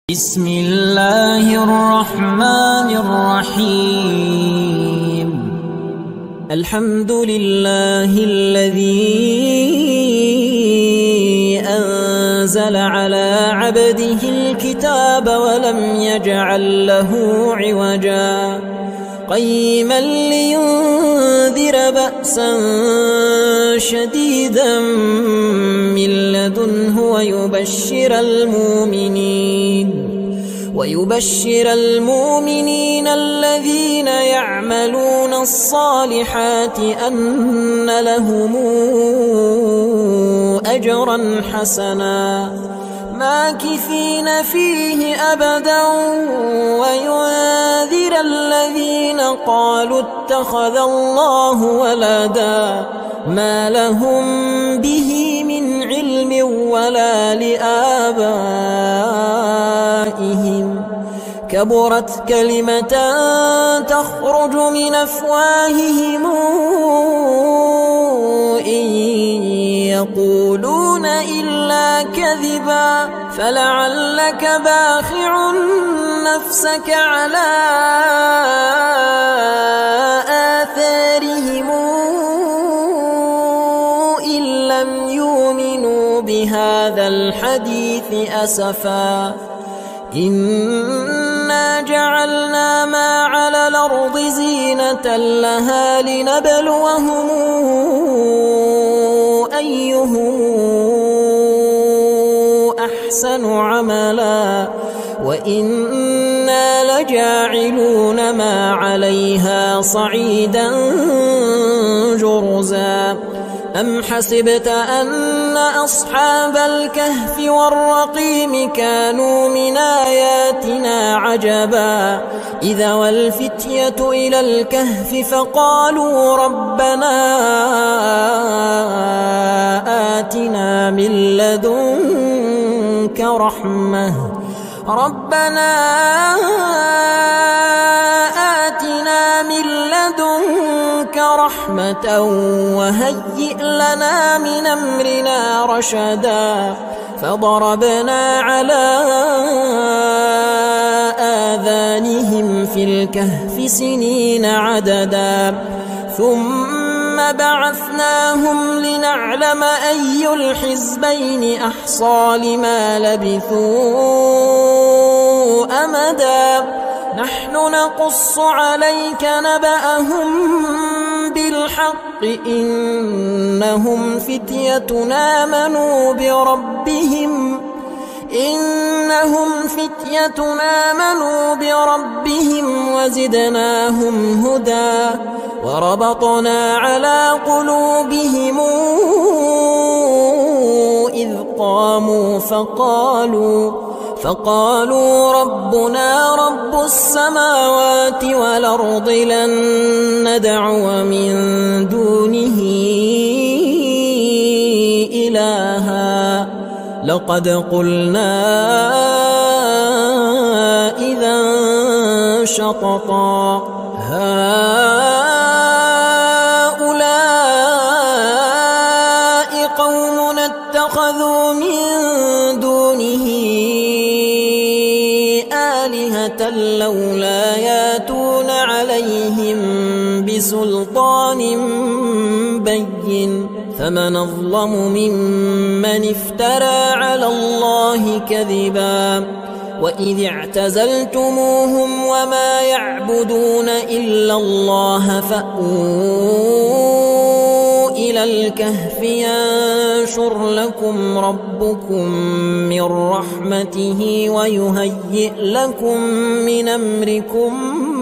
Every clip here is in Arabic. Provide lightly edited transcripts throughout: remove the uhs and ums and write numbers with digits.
بسم الله الرحمن الرحيم. الحمد لله الذي أنزل على عبده الكتاب ولم يجعل له عوجا قيما لينذر بأسا شديدا من لدنه ويبشر المؤمنين الذين يعملون الصالحات أن لهم أجرا حسنا ماكثين فيه أبدا وينذر الذين قالوا اتخذ الله ولدا ما لهم به من علم ولا لآبائهم كبرت كلمة تخرج من أفواههم إن يقولون إلا كذبا فلعلك باخع نفسك على آثارهم إن لم يؤمنوا بهذا الحديث أسفا إنا جعلنا ما على الأرض زينة لها لنبلوهم أيهم أحسن عملا وإنا لجاعلون ما عليها صعيدا جرزا أم حسبت أن أصحاب الكهف والرقيم كانوا من آياتنا عجبا إذا والفتية إلى الكهف فقالوا ربنا آتنا من لدنك رحمة وهيئ لنا من أمرنا رشدا فضربنا على آذانهم في الكهف سنين عددا ثم بعثناهم لنعلم أي الحزبين أحصى لما لبثوا أمدا نحن نقص عليك نبأهم بالحق إنهم فتية آمنوا بربهم وزدناهم هدى وربطنا على قلوبهم إذ قاموا فقالوا ربنا رب السماوات والأرض لن ندعو من دونه إلها لقد قلنا إذا شططا هؤلاء قوم اتخذوا من دونه آلهة لولا ياتون عليهم بسلطان بين فمن أظلم ممن افترى على الله كذبا وإذ اعتزلتموهم وما يعبدون إلا الله فأووا إلى الكهف ينشر لكم ربكم من رحمته ويهيئ لكم من أمركم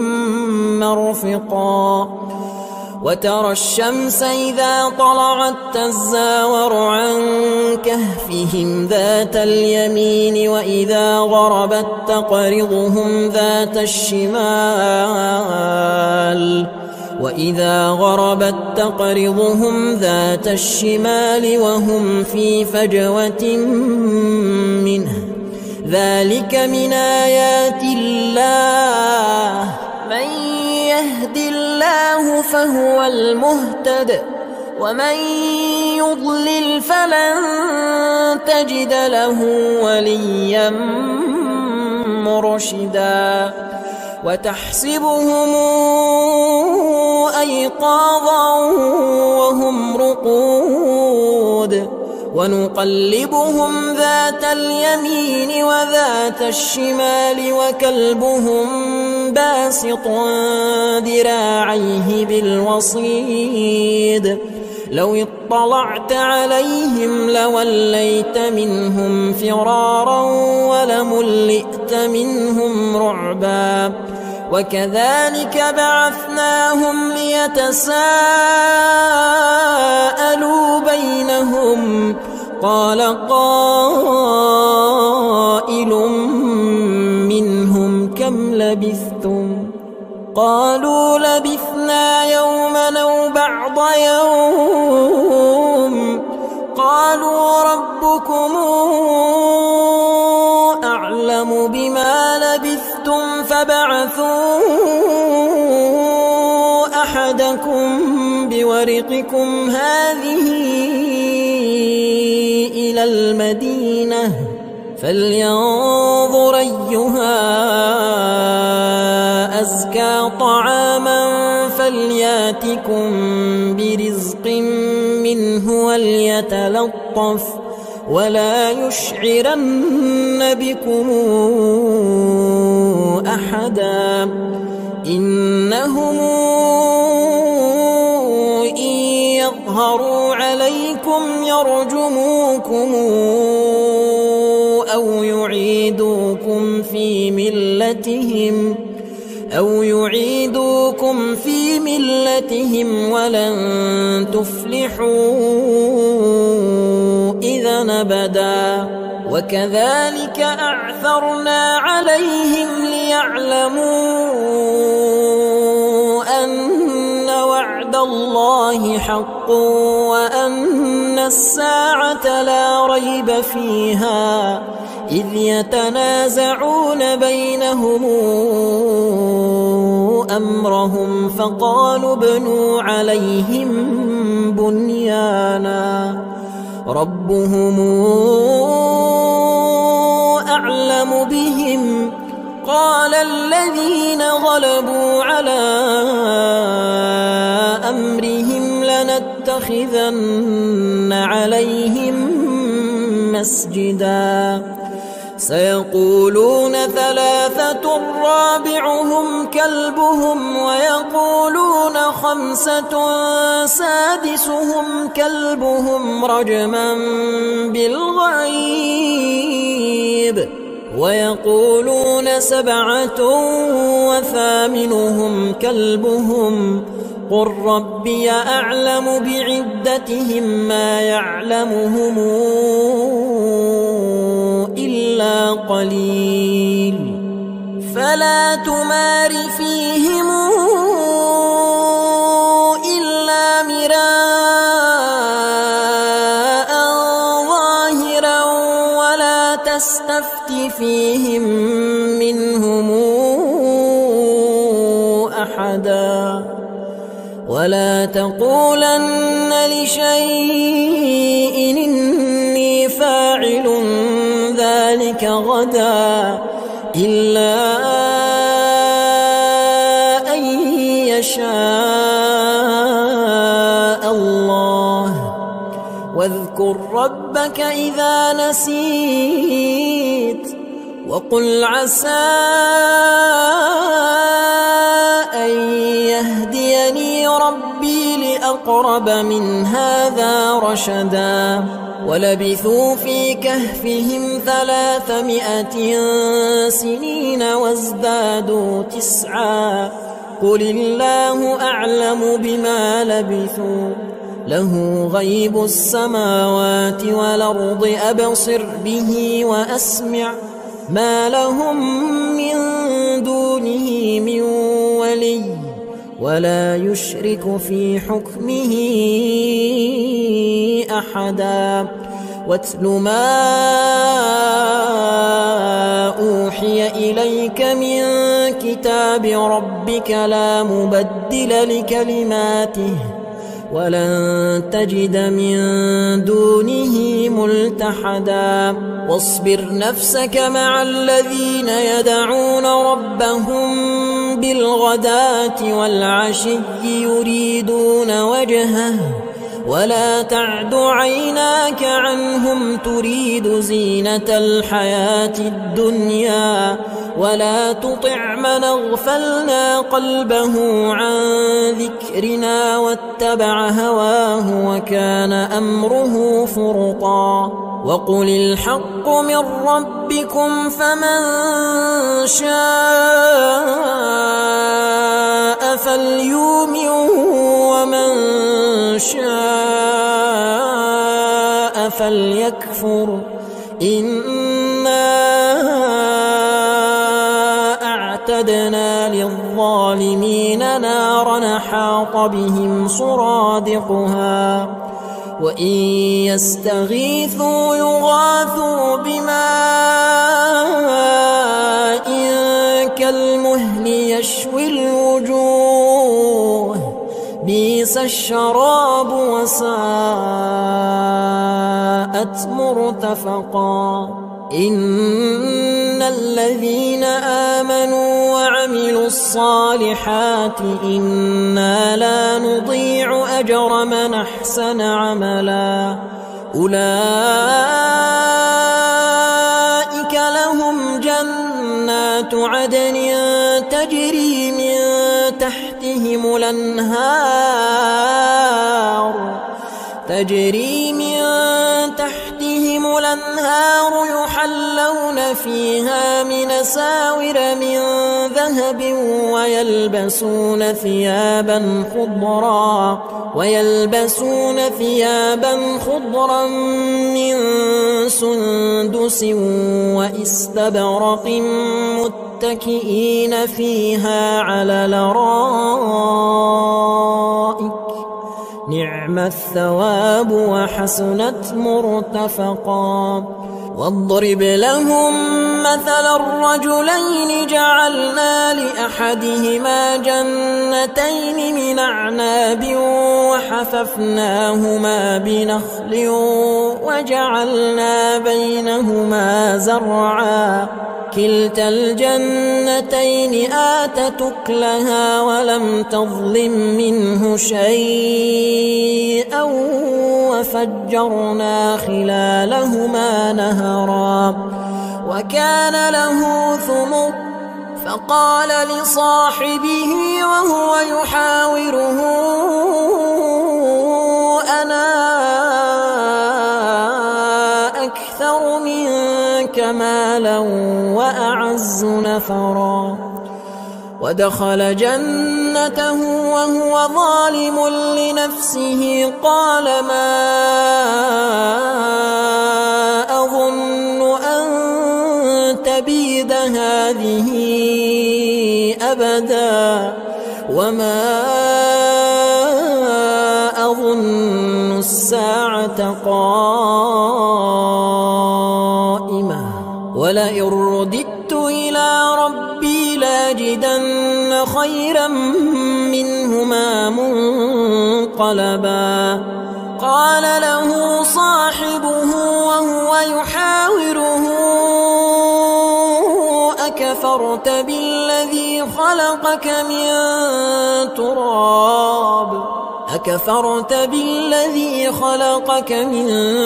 مرفقا وترى الشمس إذا طلعت تزاور عن كهفهم ذات اليمين وإذا غربت تقرضهم ذات الشمال وهم في فجوة منه ذلك من آيات الله من يهد الله فهو المهتد ومن يضلل فلن تجد له وليا رشدا وتحسبهم أيقاظا وهم رقود ونقلبهم ذات اليمين وذات الشمال وكلبهم باسط ذراعيه بالوصيد لو اطلعت عليهم لوليت منهم فرارا ولملئت منهم رعبا وكذلك بعثناهم ليتساءلوا بينهم قال قائل منهم كم لبثتم قالوا لبثنا يوما أو بعض يوم قالوا ربكم أعلم بما لبثتم فبعثوا أحدكم بورقكم هذه إلى المدينة فلينظر أيها أزكى طعاما فلياتكم برزق منه وليتلطف ولا يشعرن بكم أحدا إنهم إن يظهروا عليكم يرجموكم أو يعيدوكم في ملتهم ولن تفلحوا إذا أبدا وكذلك أعثرنا عليهم ليعلموا أن وعد الله حق وأن الساعة لا ريب فيها إذ يتنازعون بينهم أمرهم فقالوا ابنوا عليهم بنيانا ربهم أعلم بهم قال الذين غلبوا على أمرهم لنتخذن عليهم مسجدا سيقولون ثلاثة رابعهم كلبهم ويقولون خمسة سادسهم كلبهم رجما بالغيب ويقولون سبعة وثامنهم كلبهم قل ربي أعلم بعدتهم ما يعلمهم إلا قليل فلا تمار فيهم إلا مراء ظاهرا ولا تستفت فيهم منهم أحدا ولا تقولن لشيء إني فاعل ذلك غدا إلا أن يشاء الله واذكر ربك إذا نسيت وقل عسى أن يهديني ربي لأقرب من هذا رشدا ولبثوا في كهفهم 300 سنين وازدادوا 9 قل الله أعلم بما لبثوا له غيب السماوات والأرض أبصر به وأسمع ما لهم من دونه من ولي ولا يشرك في حكمه أحدا واتل ما أوحي إليك من كتاب ربك لا مبدل لكلماته ولن تجد من دونه ملتحدا واصبر نفسك مع الذين يدعون ربهم بالغداة والعشي يريدون وجهه ولا تعد عيناك عنهم تريد زينة الحياة الدنيا ولا تطع من اغفلنا قلبه عن ذكرنا واتبع هواه وكان أمره فرطا وقل الحق من ربكم فمن شاء فليؤمن ومن شاء فليكفر إنا أعتدنا للظالمين نارا حاط بهم سرادقها وإن يستغيثوا يغاثوا بماء كالمهل يشوي الوجوه بئس الشراب وساءت مرتفقا إن الذين آمنوا وعملوا الصالحات إنا لا نضيع أجر من أحسن عملا أولئك لهم جنات عدن تجري من تحتهم الأنهار يحلون فيها من أساور من ذهب ويلبسون ثيابا خضرا من سندس وإستبرق متكئين فيها على الأرائك نعم الثواب وحسنت مرتفقا واضرب لهم مثل الرجلين جعلنا لأحدهما جنتين من أعناب وحففناهما بنخل وجعلنا بينهما زرعا كلتا الجنتين آتت أكلها ولم تظلم منه شيئا وفجرنا خلالهما نهرا وكان له ثمر فقال لصاحبه وهو يحاوره أنا أكثر منك مالا وأعز نفرا ودخل جنته وهو ظالم لنفسه قال ما أظن أن تبيد هذه أبدا وما أظن الساعة قائمة ولئن رددت إلى ربي لاجدن خيرا منهما منقلبا قال له صاحبه وهو يحاوره أكفرت بالذي خلقك من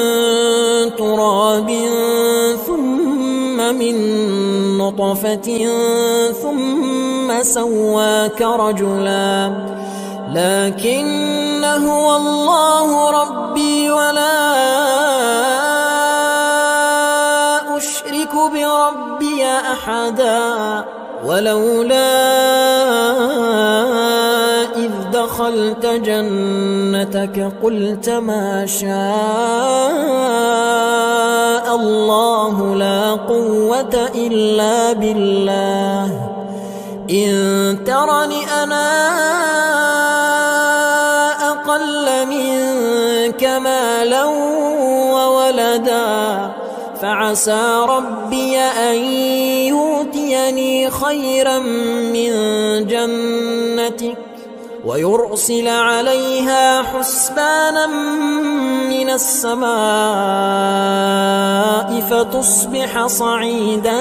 تراب ثم من نطفة ثم سواك رجلا لكن هو الله ربي ولا أشرك بربي أحدا ولولا إذ دخلت جنتك قلت ما شاء الله لا قوة إلا بالله إن ترني أنا أقل منك مالا وولدا فعسى ربي أن يؤتيني خيرا من جنتك ويرسل عليها حسبانا من السماء فتصبح صعيدا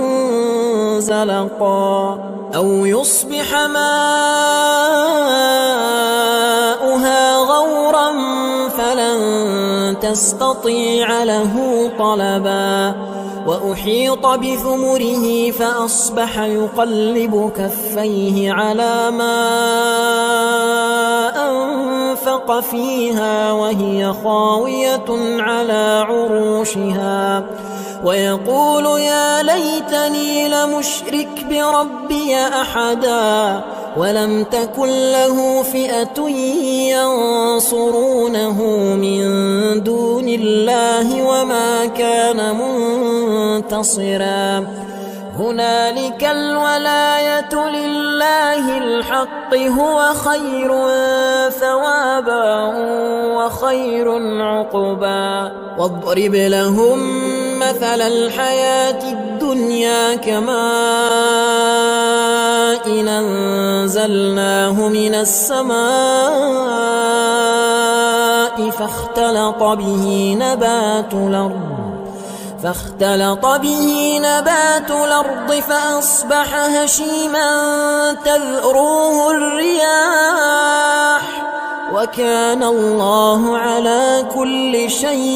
زلقا أو يصبح ماؤها غورا فلن تستطيع له طلبا وأحيط بثمره فأصبح يقلب كفيه على ما أنفق فيها وهي خاوية على عروشها ويقول يا ليتني لمشرك بربي أحدا ولم تكن له فئة ينصرونه من دون الله وما كان منتصرا هنالك الولاية لله الحق هو خير ثوابا وخير عقبا واضرب لهم مثل الحياة الدنيا كماء أنزلناه من السماء فاختلط به نبات الأرض فأصبح هشيما تذروه الرياح وكان الله على كل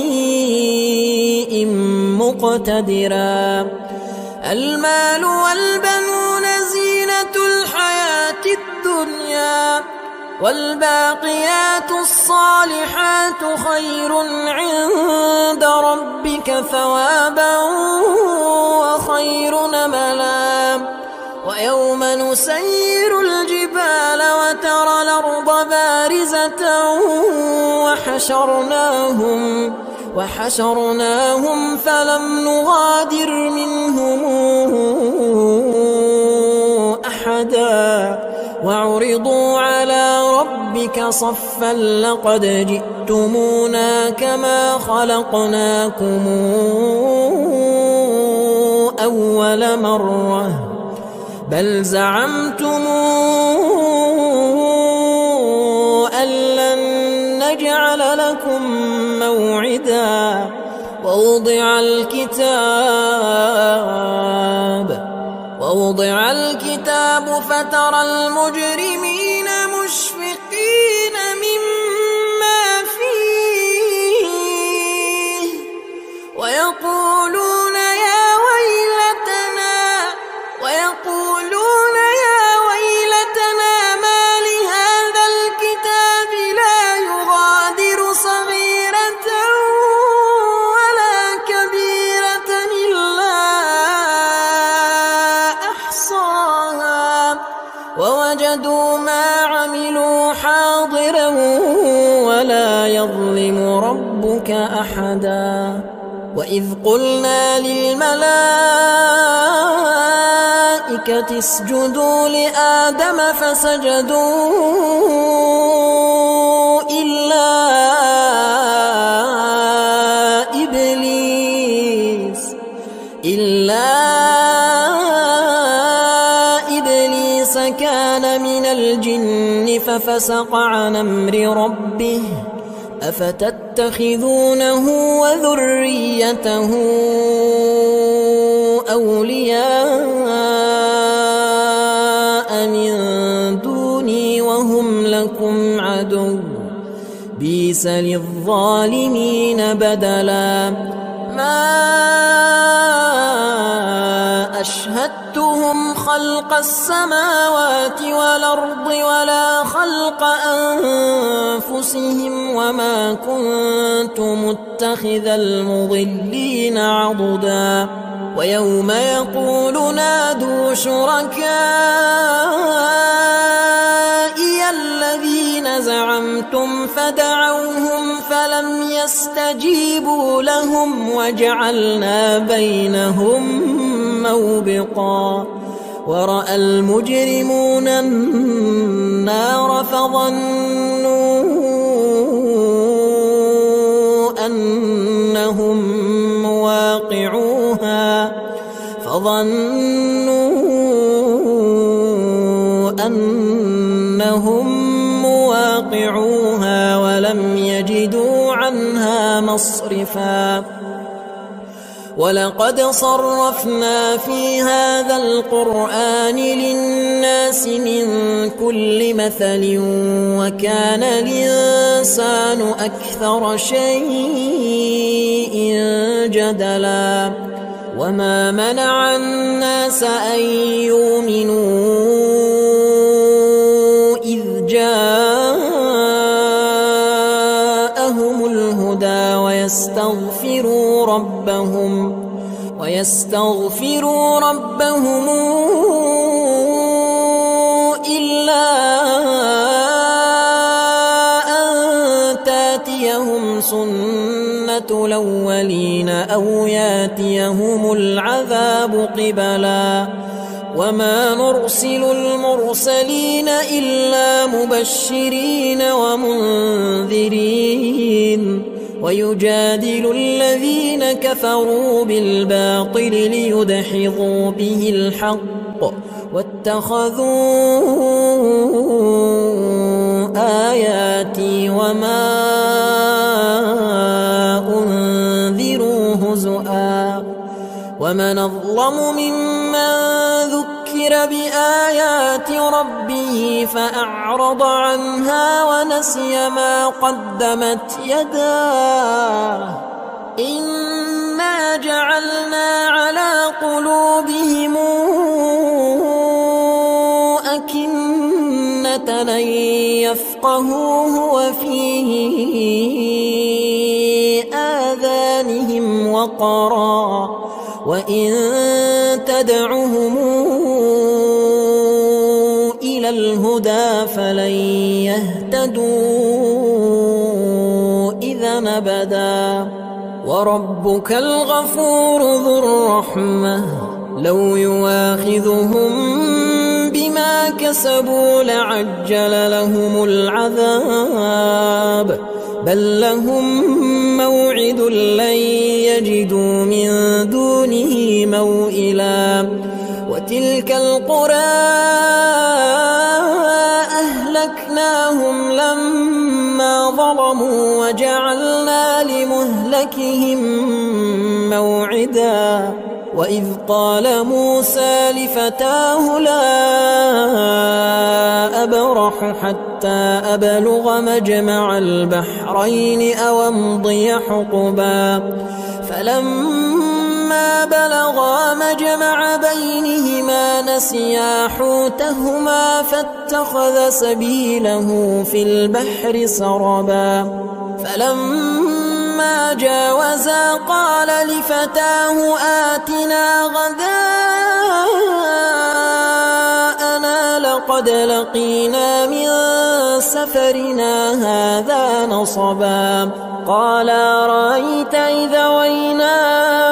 شيء مقتدرا المال والبنون زينة الحياة الدنيا والباقيات الصالحات خير عند ربك ثوابا وخير نملا ويوم نسير الجبال وترى الأرض بارزة وحشرناهم فلم نغادر منهم أحدا وعرضوا على ربك صفا لقد جئتمونا كما خلقناكم أول مرة بل زعمتم أن لن نجعل لكم موعدا ووضع الكتاب فترى المجرمين مشفقين مما فيه ويقولون يا ويلتنا ما لهذا الكتاب لا يغادر صغيرة ولا كبيرة إلا أحصاها ووجدوا ما عملوا حاضرا ولا يظلم ربك أحدا وإذ قلنا للملائكة اسجدوا لآدم فسجدوا إلا إبليس كان من الجن ففسق عن أمر ربه أفتتخذونه وذريته أولياء من دوني وهم لكم عدو بئس للظالمين بدلا ما أشهدتهم خلق السماوات والأرض ولا خلق أنفسهم وما كنت متخذ المضلين عضدا ويوم يقول نادوا شركائي الذين زعمتم فدعوهم فلم يستجيبوا لهم وجعلنا بينهم موبقا ورأى المجرمون النار فظنوا أنهم أطيعوها ولم يجدوا عنها مصرفا ولقد صرفنا في هذا القرآن للناس من كل مثل وكان الإنسان أكثر شيء جدلا وما منع الناس أن يؤمنوا إذ جاءهم الهدى ويستغفروا ربهم إلا أن تاتيهم سنة الأولين أو ياتيهم العذاب قبلا وما نرسل المرسلين إلا مبشرين ومنذرين ويجادل الذين كفروا بالباطل ليدحضوا به الحق واتخذوا آياتي وما أنذروا هزؤا ومن أظلم ممن ذكر بآيات ربه فأعرض عنها ونسي ما قدمت يداه إنا جعلنا على قلوبهم أكنة أن يفقهوه وفي آذانهم وقرا وإن تدعهم إلى الهدى فلن يهتدوا إذا أبدا وربك الغفور ذو الرحمة لو يواخذهم بما كسبوا لعجل لهم العذاب بل لهم موعد لن يجدوا من دونه موئلا وتلك القرى أهلكناهم لما ظلموا وجعلنا لمهلكهم موعدا وإذ قال موسى لفتاه لا أبرح حتى أبلغ مجمع البحرين أو أمضي حقبا فلما بلغا مجمع بينهما نسيا حوتهما فاتخذ سبيله في البحر سربا فلما جاوزا قال لفتاه آتنا غداءنا لقد لقينا من سفرنا هذا نصبا قال أرأيت إذا وينا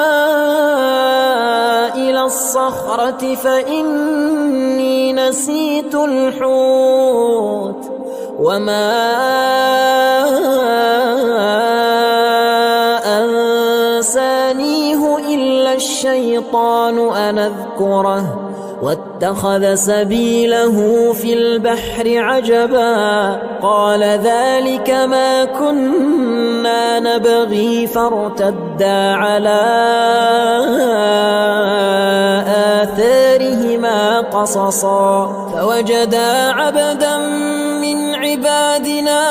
إلى الصخرة فإني نسيت الحوت وما أنسانيه إلا الشيطان أن أذكره واتخذ سبيله في البحر عجبا قال ذلك ما كنا نبغي فارتدا على آثارهما قصصا فوجدا عبدا من عبادنا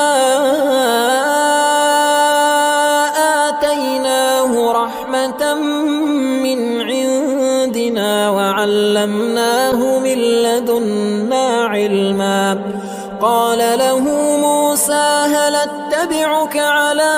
آتيناه رحمة من عندنا وعلمناه من لدنا علما قال له موسى هل اتبعك على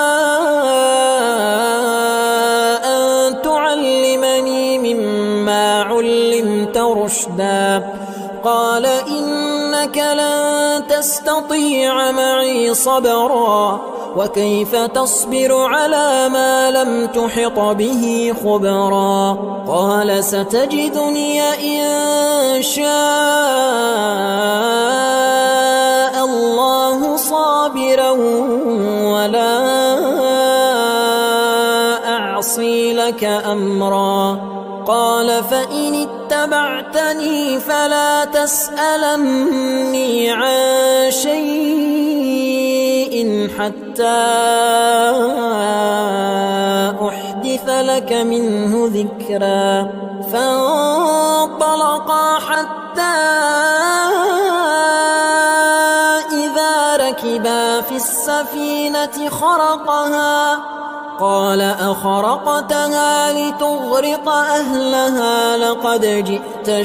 أن تعلمني مما علمت رشدا قال إنك لن تستطيع معي صبرا وكيف تصبر على ما لم تحط به خبرا قال ستجدني إن شاء الله صابرا ولا أعصي لك أمرا قال فإن اتبعتني فلا تسألني عن شيء حتى أحدث لك منه ذكرا فانطلقا حتى إذا ركبا في السفينة خرقها قال أخرقتها لتغرق أهلها لقد جئت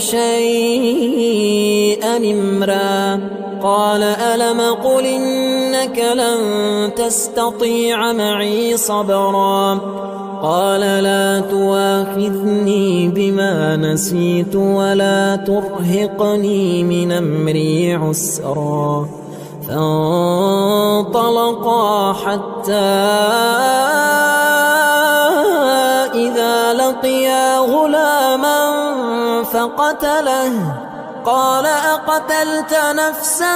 شيئا إمرا قال ألم قل إنك لن تستطيع معي صبرا قال لا تواخذني بما نسيت ولا ترهقني من أمري عسرا فانطلقا حتى إذا لقيا غلاما فقتله قال أقتلت نفسا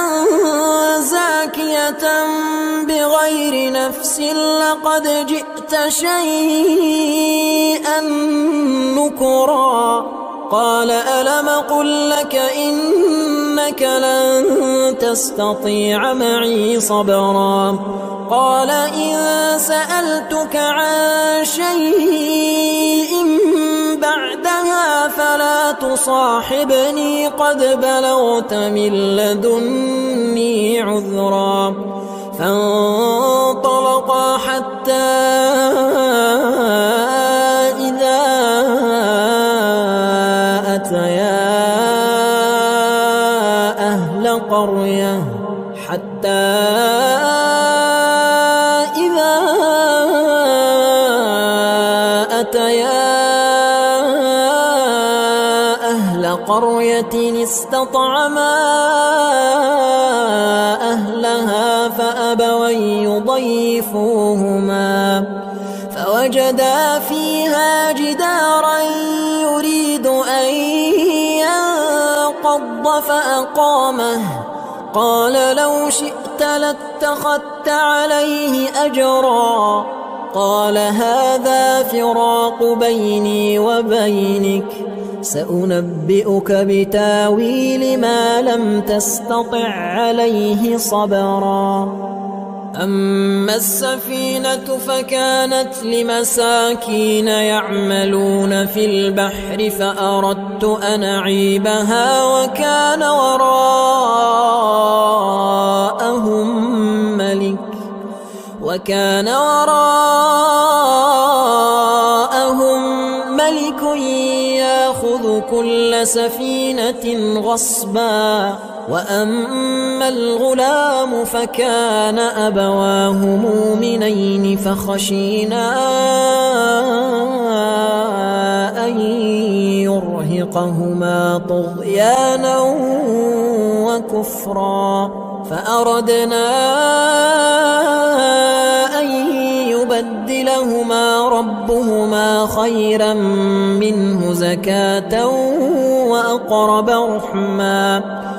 زاكية بغير نفس لقد جئت شيئا نكرا قال ألم قل لك إنك لن تستطيع معي صبرا قال إن سألتك عن شيء بعدها فلا تصاحبني قد بلغت من لدني عذرا فانطلقا حتى إذا أتيا أهل قرية قرية استطعما أهلها فأبوا يضيفوهما فوجدا فيها جدارا يريد أن ينقض فأقامه قال لو شئت لاتخذت عليه أجرا قال هذا فراق بيني وبينك سأنبئك بتاويل ما لم تستطع عليه صبرا أما السفينة فكانت لمساكين يعملون في البحر فأردت أن أعيبها وكان وراءهم ملك يأخذ كل سفينة غصبا وأما الغلام فكان أبواه مؤمنين فخشينا أن يرهقهما طغيانا وكفرا فأردنا أن يبدلهما ربهما خيرا منه زكاة وأقرب رحما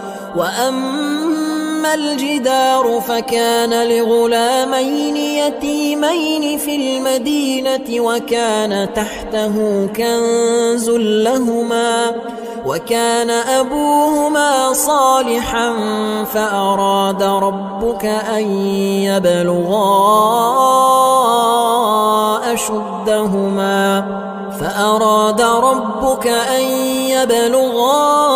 وأما الجدار فكان لغلامين يتيمين في المدينة وكان تحته كنز لهما وكان أبوهما صالحا فأراد ربك أن يبلغا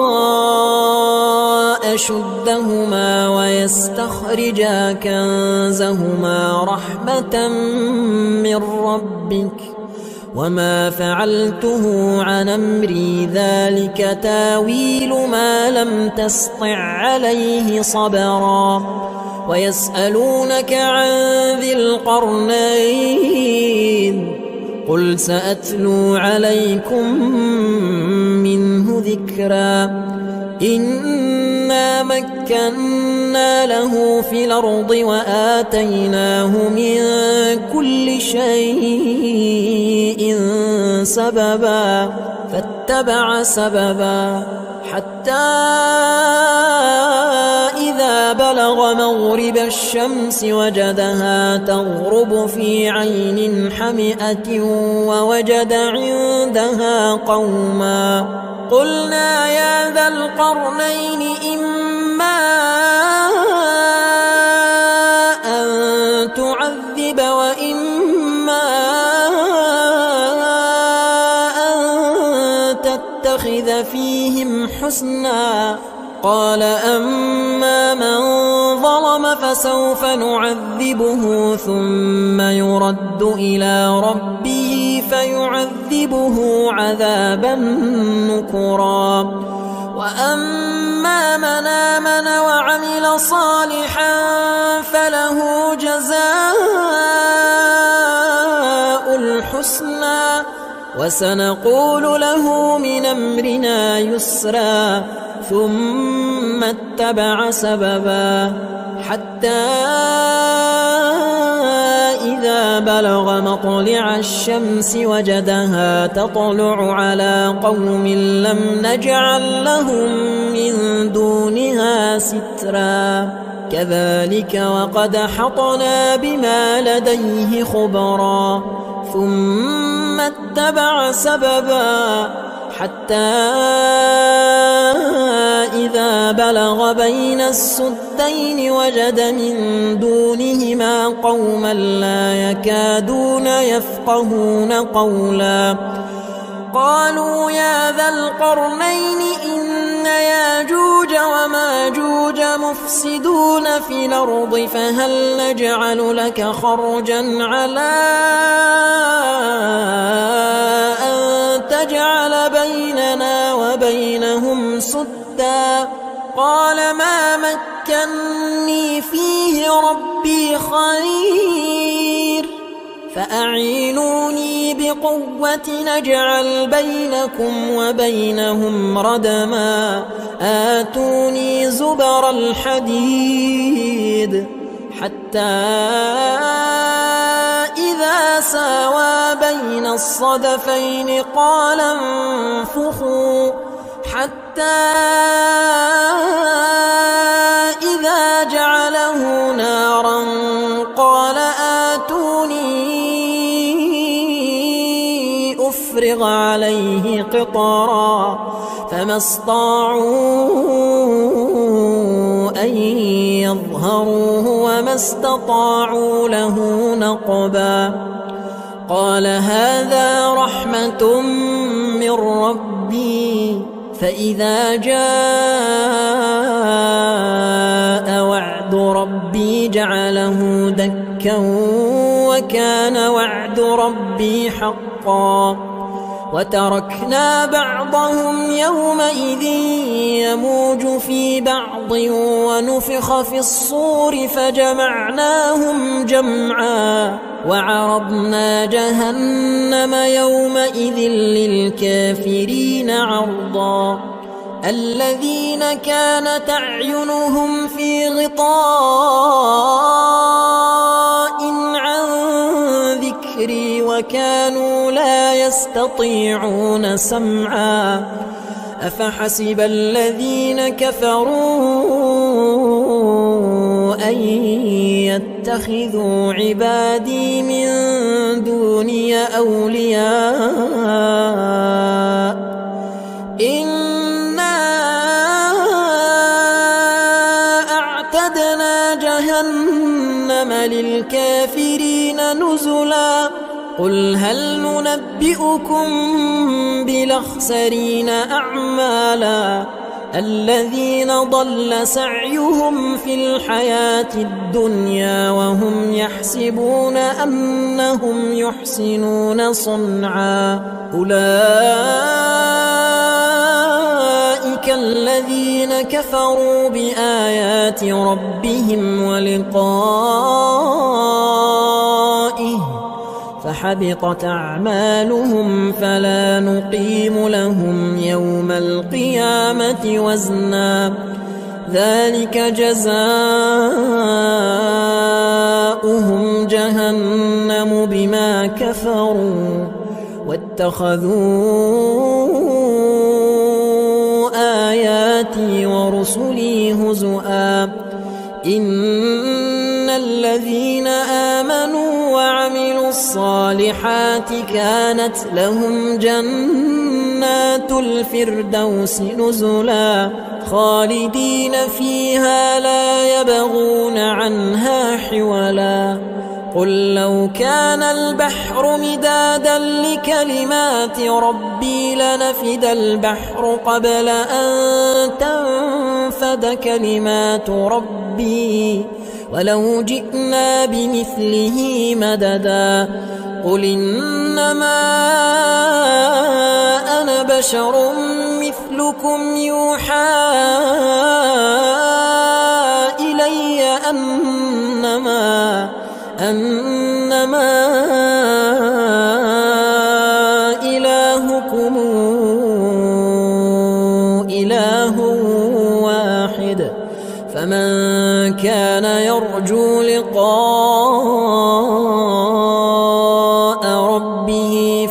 أشدهما ويستخرجا كنزهما رحمة من ربك وما فعلته عن أمري ذلك تاويل ما لم تسطع عليه صبرا ويسألونك عن ذي القرنين قل سأتلو عليكم منه ذكرا إنا مكنا له في الأرض وآتيناه من كل شيء سببا فاتبع سببا حتى إذا بلغ مغرب الشمس وجدها تغرب في عين حمئة ووجد عندها قوما قلنا يا ذا القرنين إما أن الحسنى. قال أما من ظلم فسوف نعذبه ثم يرد إلى ربه فيعذبه عذابا نكرا. وأما من آمن وعمل صالحا فله جزاء الحسنى وسنقول له من أمرنا يسرا. ثم اتبع سببا حتى إذا بلغ مطلع الشمس وجدها تطلع على قوم لم نجعل لهم من دونها سترا. كذلك وقد أحطنا بما لديه خبرا. ثم اتبع سببا حتى إذا بلغ بين السدين وجد من دونهما قوما لا يكادون يفقهون قولا. قالوا يا ذا القرنين إن ياجوج وماجوج مفسدون في الأرض فهل نجعل لك خرجا على أن تجعل بيننا وبينهم سدا. قال ما مكني فيه ربي خير فأعينوني بقوة نجعل بينكم وبينهم ردما. آتوني زبر الحديد حتى إذا ساوى بين الصدفين قال انفخوا حتى إذا جعله نارا قال آتوني أفرغ عليه قطرا. فما استطاعوا أن يظهروه وما استطاعوا له نقبا. قال هذا رحمة من ربي فإذا جاء وعد ربي جعله دكا وكان وعد ربي حقا. وتركنا بعضهم يومئذ يموج في بعض ونفخ في الصور فجمعناهم جمعا. وعرضنا جهنم يومئذ للكافرين عرضا. الذين كانت أعينهم في غطاء عن ذكري وكانوا لا يستطيعون سمعا. أفحسب الذين كفروا أن يتخذوا عبادي من دوني أولياء إنا أعتدنا جهنم للكافرين نزلا. قل هل ننبئكم بالأخسرين أعمالا الذين ضل سعيهم في الحياة الدنيا وهم يحسبون أنهم يحسنون صنعا. أولئك الذين كفروا بآيات ربهم ولقائه فحبطت أعمالهم فلا نقيم لهم يوم القيامة وزنا. ذلك جزاؤهم جهنم بما كفروا واتخذوا آياتي ورسلي هزؤا. إن الذين آمنوا وعملوا الصالحات كانت لهم جنات الفردوس نزلا خالدين فيها لا يبغون عنها حولا. قل لو كان البحر مدادا لكلمات ربي لنفد البحر قبل أن تنفد كلمات ربي ولو جئنا بمثله مددا قل إنما أنا بشر مثلكم يوحى إلي أنما إلهكم إله واحد فمن كان يرجو لقاء ربه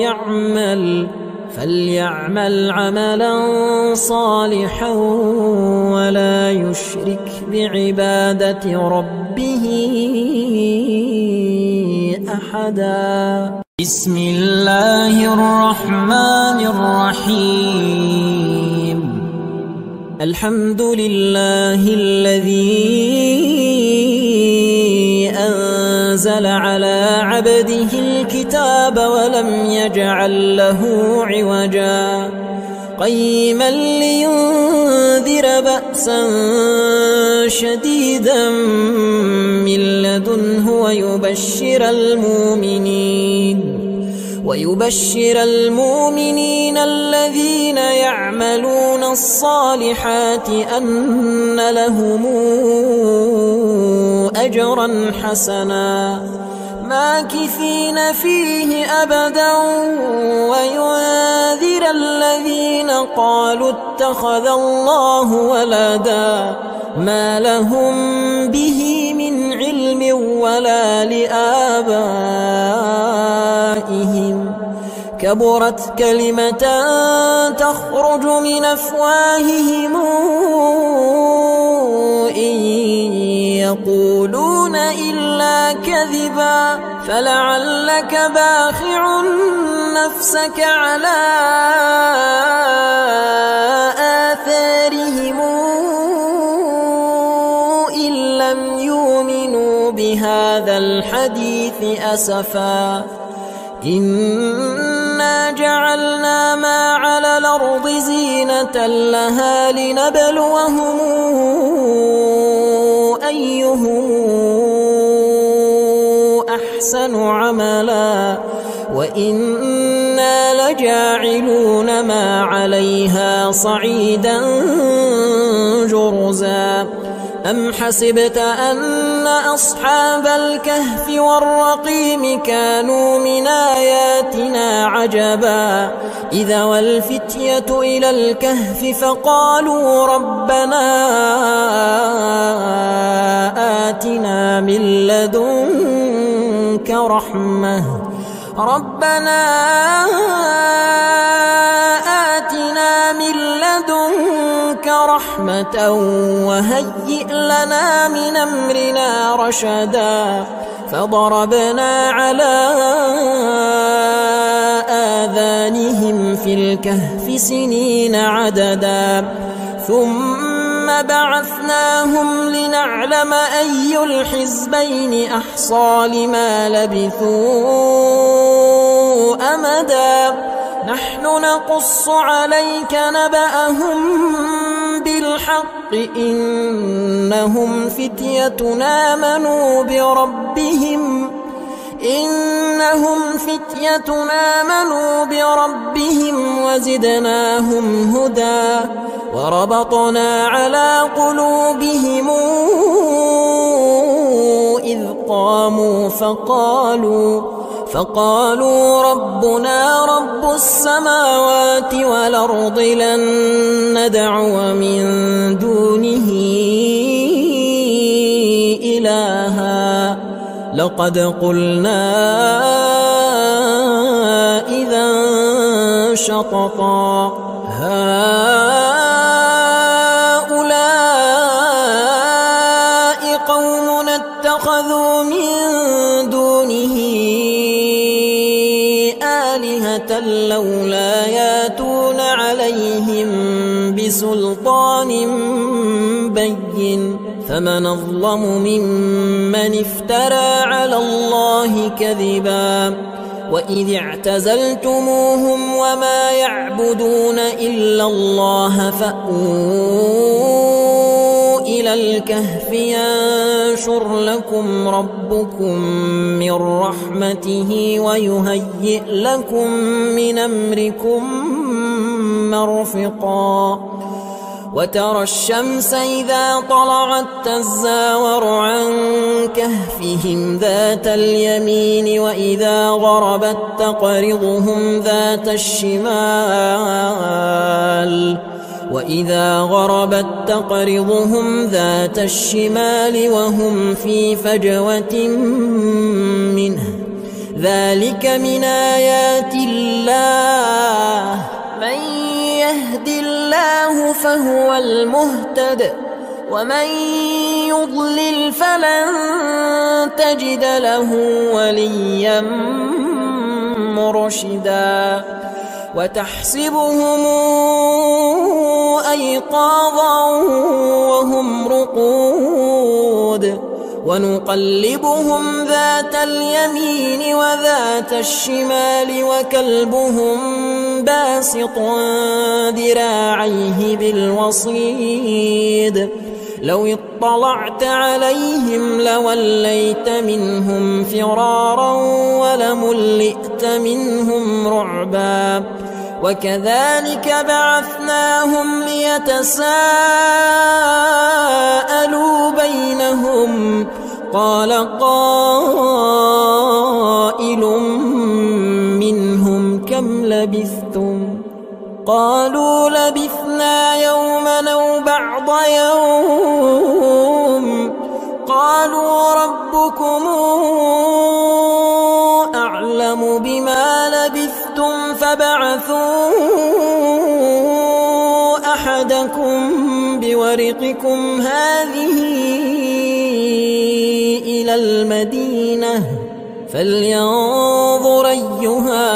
فليعمل عملا صالحا ولا يشرك بعبادة ربه أحدا. بسم الله الرحمن الرحيم. الحمد لله الذي أنزل على عبده الكتاب ولم يجعل له عوجا قيما لينذر بأسا شديدا من لدنه ويبشر المؤمنين الذين يعملون الصالحات أن لهم أجرا حسنا ماكثين فيه أبدا وينذر الذين قالوا اتخذ الله ولدا ما لهم به من علم ولا لآبائهم كبرت كلمة تخرج من أفواههم إن يقولون إلا كذبا فلعلك باخع نفسك على آثارهم إن لم يؤمنوا بهذا الحديث أسفا إنا جعلنا ما على الأرض زينة لها لنبلوهم أيهم أحسن عملا وإنا لجاعلون ما عليها صعيدا جرزا أم حسبت أن أصحاب الكهف والرقيم كانوا من آياتنا عجبا إذا والفتية إلى الكهف فقالوا ربنا آتنا من لدنك رحمة وهيئ لنا من أمرنا رشدا فضربنا على آذانهم في الكهف سنين عددا ثم بعثناهم لنعلم أي الحزبين أحصى لما لبثوا أمدا نحن نقص عليك نبأهم بالحق إنهم فتية آمنوا بربهم وزدناهم هدى وربطنا على قلوبهم إذ قاموا فقالوا ربنا رب السماوات والأرض لن ندعو من دونه إلها لقد قلنا إذا شططا هؤلاء قوم اتخذوا من دونه آلهة لولا ياتون عليهم بسلطان بسلطان بين فمن أظلم ممن افترى على الله كذبا وإذ اعتزلتموهم وما يعبدون إلا الله فأووا إلى الكهف ينشر لكم ربكم من رحمته ويهيئ لكم من أمركم مرفقا وترى الشمس إذا طلعت تزاور عن كهفهم ذات اليمين وإذا غربت تقرضهم ذات الشمال وهم في فجوة منه ذلك من آيات الله من يهد الله فهو المهتد ومن يضلل فلن تجد له وليا مرشدا وتحسبهم أيقاظا وهم رقود ونقلبهم ذات اليمين وذات الشمال وكلبهم باسط ذراعيه بالوصيد لو اطلعت عليهم لوليت منهم فرارا ولملئت منهم رعبا وكذلك بعثناهم ليتساءلوا بينهم قال قائل منهم كم لبثتم قالوا لبثنا يوما أو بعض يوم قالوا ربكم أعلم بما لبثتم فبعثوا أحدكم بورقكم هذه إلى المدينة فلينظر أيها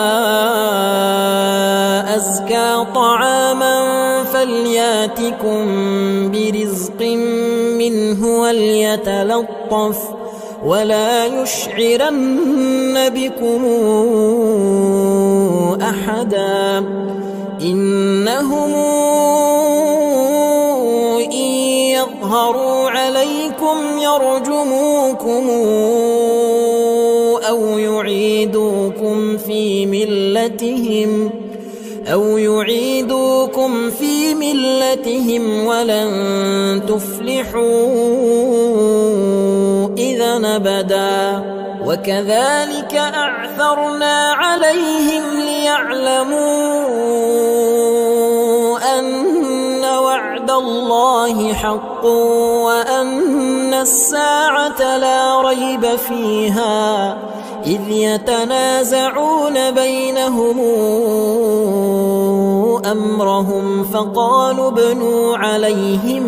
أزكى طعاما فلياتكم برزق منه وليتلطف ولا يشعرن بكم أحدا إنهم إن يظهروا عليكم يرجموكم أو يعيدوكم في ملتهم ولن تفلحوا إذا أبدا وكذلك أعثرنا عليهم ليعلموا أن وعد الله حق وأن الساعة لا ريب فيها إذ يتنازعون بينهم أمرهم فقالوا ابنوا عليهم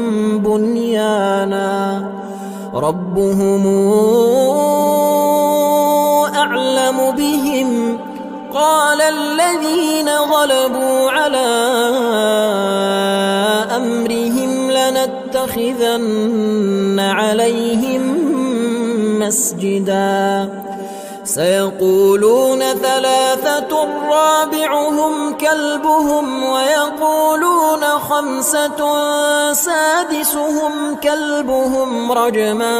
بنيانا ربهم أعلم بهم قال الذين غلبوا على أمرهم لنتخذن عليهم مسجدا سيقولون ثلاثة رابعهم كلبهم ويقولون خمسة سادسهم كلبهم رجما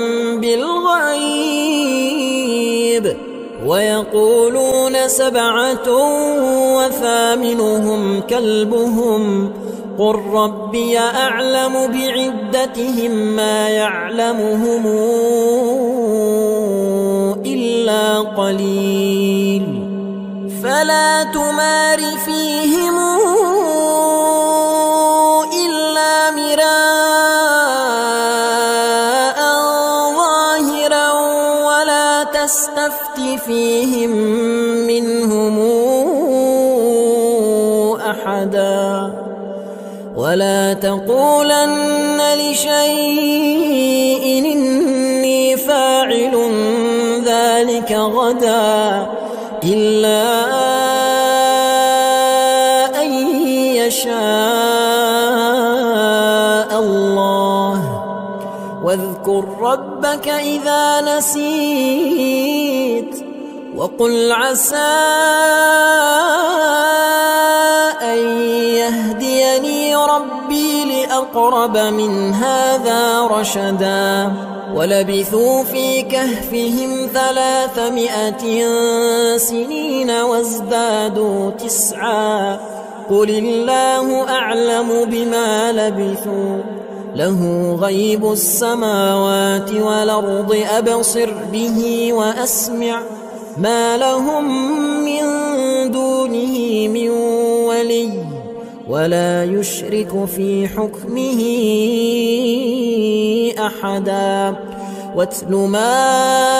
بالغيب ويقولون سبعة وثامنهم كلبهم قل ربي أعلم بعدتهم ما يعلمهم إلا قليل فلا تمار فيهم إلا مراء ظاهرا ولا تستفت فيهم منهم أحدا ولا تقولن لشيء إني فاعل ذلك غدا إلا أن يشاء واذكر ربك إذا نسيت وقل عسى أن يهديني ربي لأقرب من هذا رشدا ولبثوا في كهفهم 300 سنين وازدادوا 9 قل الله أعلم بما لبثوا له غيب السماوات والأرض أبصر به وأسمع ما لهم من دونه من ولي ولا يشرك في حكمه أحدا واتل ما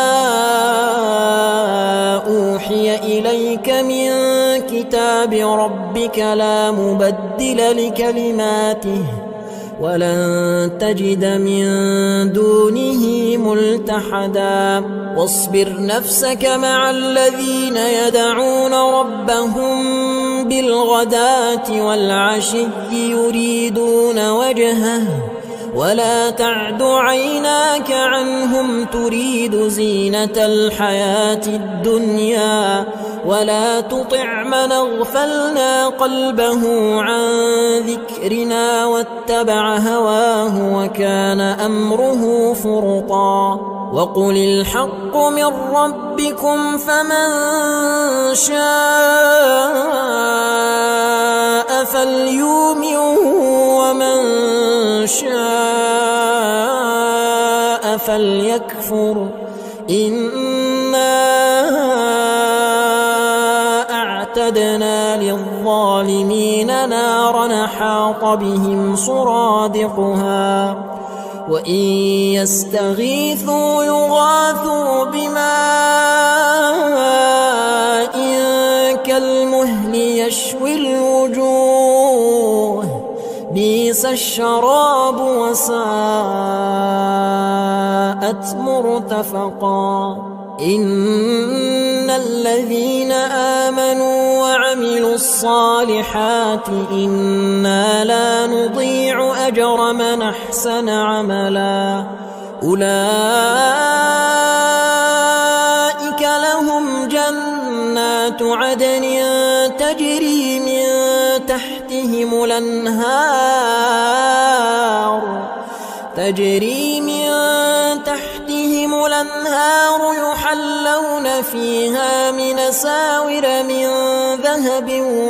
أوحي إليك من كتاب ربك لا مبدل لكلماته ولن تجد من دونه ملتحدا واصبر نفسك مع الذين يدعون ربهم بالغداة والعشي يريدون وجهه ولا تعد عيناك عنهم تريد زينة الحياة الدنيا ولا تطع من اغفلنا قلبه عن ذكرنا واتبع هواه وكان أمره فرطا وقل الحق من ربكم فمن شاء فليؤمن ومن شاء فليكفر إنا أعتدنا للظالمين نارا حاط بهم سرادقها وإن يستغيثوا يغاثوا بماء كالمهل يشوي الوجوه بئس الشراب وساءت مرتفقا إن الذين آمنوا وعملوا الصالحات إنا لا نضيع أجر من أحسن عملا أولئك لهم جنات عدن تجري من تحتهم الأنهار يحلون فيها من أساور من ذهب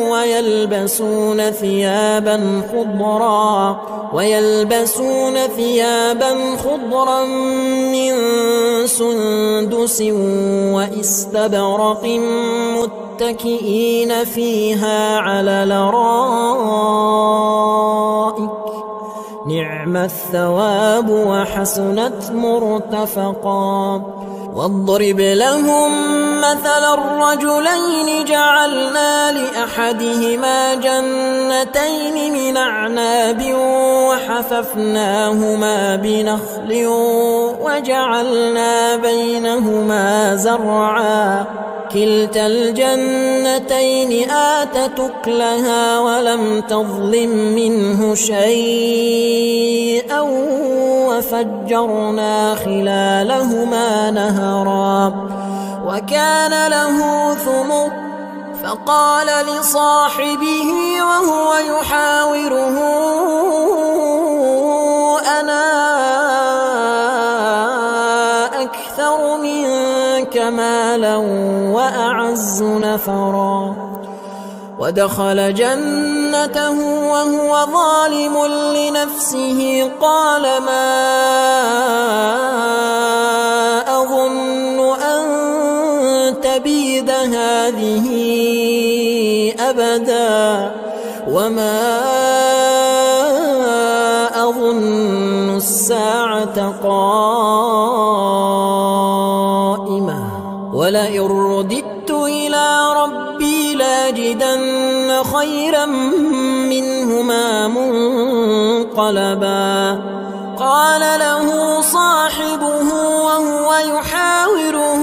ويلبسون ثيابا خضرا من سندس وإستبرق متكئين فيها على الأرائك نعم الثواب وحسنت مرتفقا واضرب لهم مثل الرجلين جعلنا لأحدهما جنتين من أعناب وحففناهما بنخل وجعلنا بينهما زرعا كلتا الجنتين آتت أكلها ولم تظلم منه شيئا وفجرنا خلالهما نهرا وكان له ثمر فقال لصاحبه وهو يحاوره أنا أكثر منك مالا وأعز نفرا ودخل جنته وهو ظالم لنفسه قال ما أظن أن تبيد هذه أبدا وما أظن الساعة قائمة ولئن رددت إلى ربي لاجدن خيرا منهما منقلبا قال له صاحبه وهو يحاوره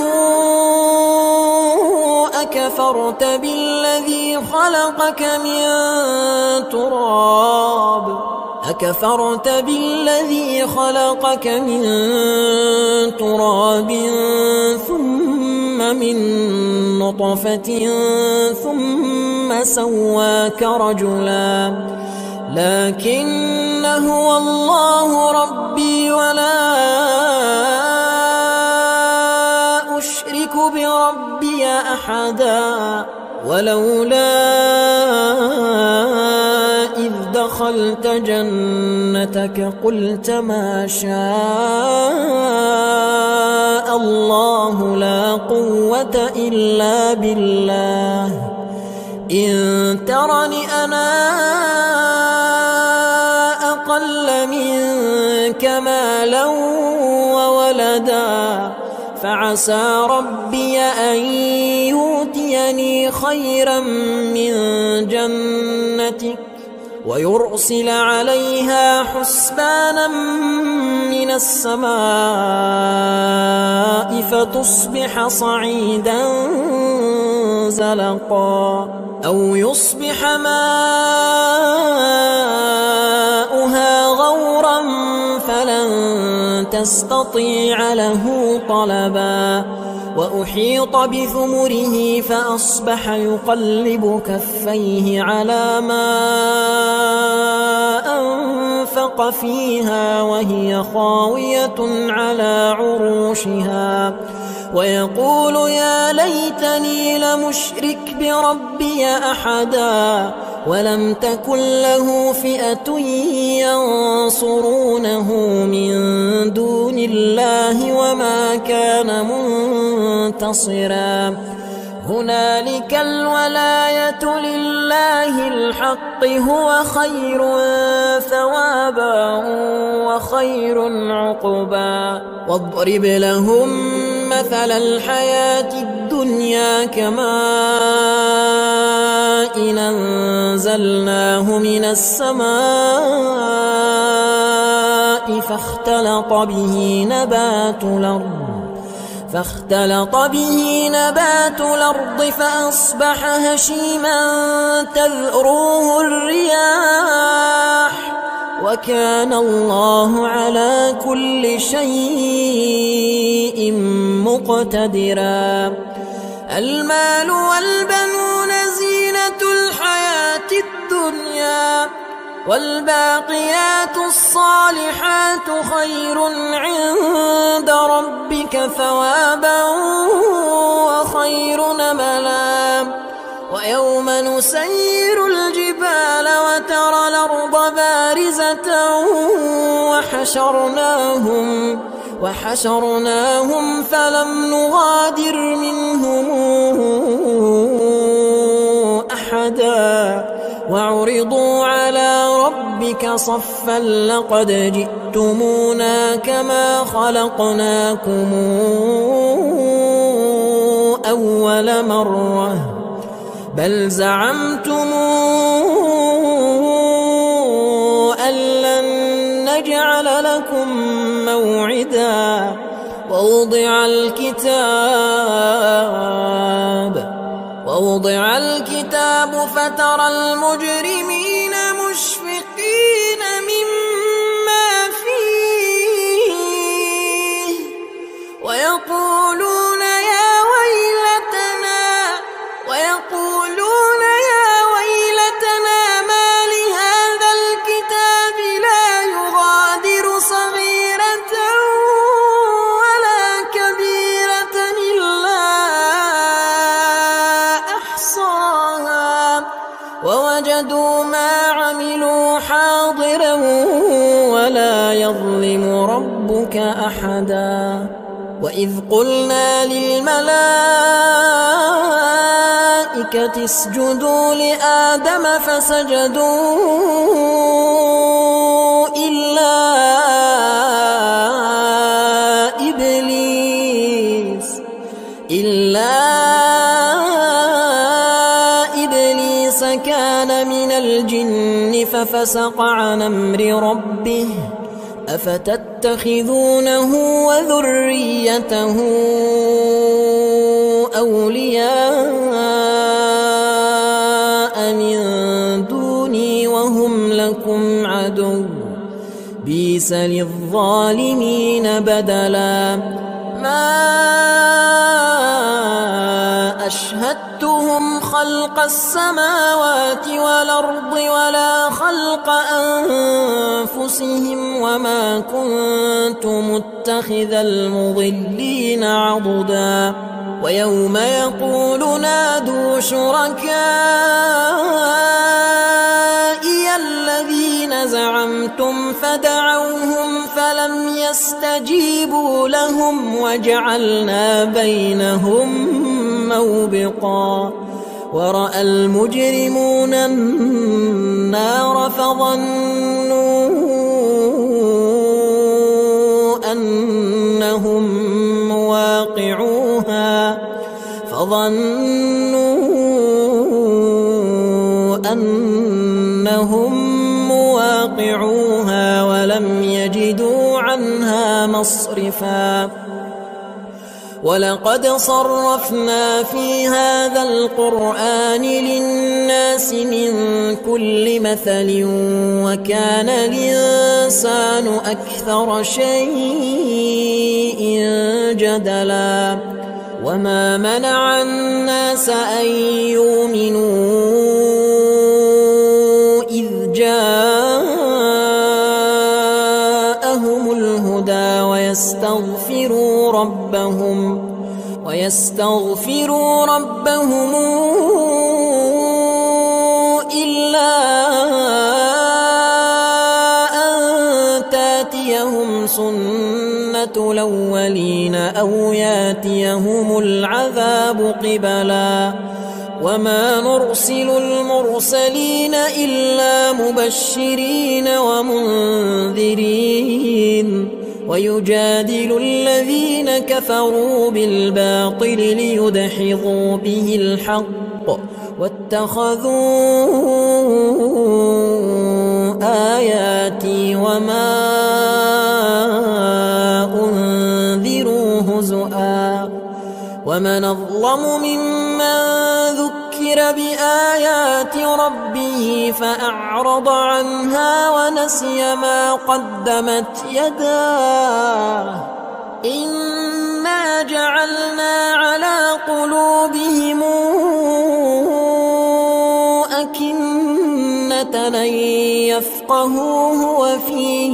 أكفرت بالذي خلقك من تراب أكفرت بالذي خلقك من تراب ثم من نطفة ثم سواك رجلا لكن هو الله ربي ولا أشرك بربي أحدا ولولا إذ دخلت جنتك قلت ما شاء الله لا قوة إلا بالله إن ترني أنا أقل منك مالا وولدا فعسى ربي أن يؤتيني خيرا من جنتك ويرسل عليها حسبانا من السماء فتصبح صعيدا زلقا أو يصبح ماؤها غورا فلن تستطيع له طلبا وأحيط بثمره فأصبح يقلب كفيه على ما أنفق فيها وهي خاوية على عروشها ويقول يا ليتني لمشرك بربي أحدا ولم تكن له فئة ينصرونه من دون الله وما كان منتصرا هنالك الولاية لله الحق هو خير ثوابا وخير عقبا واضرب لهم مثل الحياة الدنيا كماء أنزلناه من السماء فاختلط به نبات الأرض فأصبح هشيما تذروه الرياح وكان الله على كل شيء مقتدرا المال والبنون زينة الحياة الدنيا والباقيات الصالحات خير عند ربك ثوابا وخير نملا ويوم نسير الجبال وترى الأرض بارزة وحشرناهم فلم نغادر منهم أحدا وعرضوا على ربك صفا لقد جئتمونا كما خلقناكم أول مرة بل زعمتم أن لن نجعل لكم موعدا ووضع الكتاب فترى المجرمين مشفقين مما فيه ويقولون يا ويلتنا ما لهذا الكتاب لا يغادر صغيرة ولا كبيرة إلا أحصاها ووجدوا ما عملوا حاضرا ولا يظلم ربك أحدا وإذ قلنا للملائكة اسجدوا لآدم فسجدوا إلا إبليس كان من الجن ففسق عن أمر ربه أفتتخذونه وذريته أولياء من دوني وهم لكم عدو عدو بئس للظالمين بدلا ما أشهدتهم خلق السماوات والأرض ولا خلق أنفسهم وما كنت متخذ المضلين عضدا ويوم يقول نادوا شركائي الذين زعمتم فدعوهم فلم يستجيبوا لهم وجعلنا بينهم موبقا ورأى المجرمون النار فظنوا أنهم مواقعوها ولم يجدوا عنها مصرفا ولقد صرفنا في هذا القرآن للناس من كل مثل وكان الإنسان أكثر شيء جدلا وما منع الناس أن يؤمنوا إذ جاءهم الهدى ويستغفروا ربهم إلا أن تاتيهم سنة الأولين أو ياتيهم العذاب قبلا وما نرسل المرسلين إلا مبشرين ومنذرين ويجادل الذين كفروا بالباطل ليدحضوا به الحق واتخذوا آياتي وما أنذروا هزؤا ومن أظلم ممن ذكر بآيات ربه فأعرض عنها ونسي ما قدمت يداه إنا جعلنا على قلوبهم أكنة أن يفقهوه وفي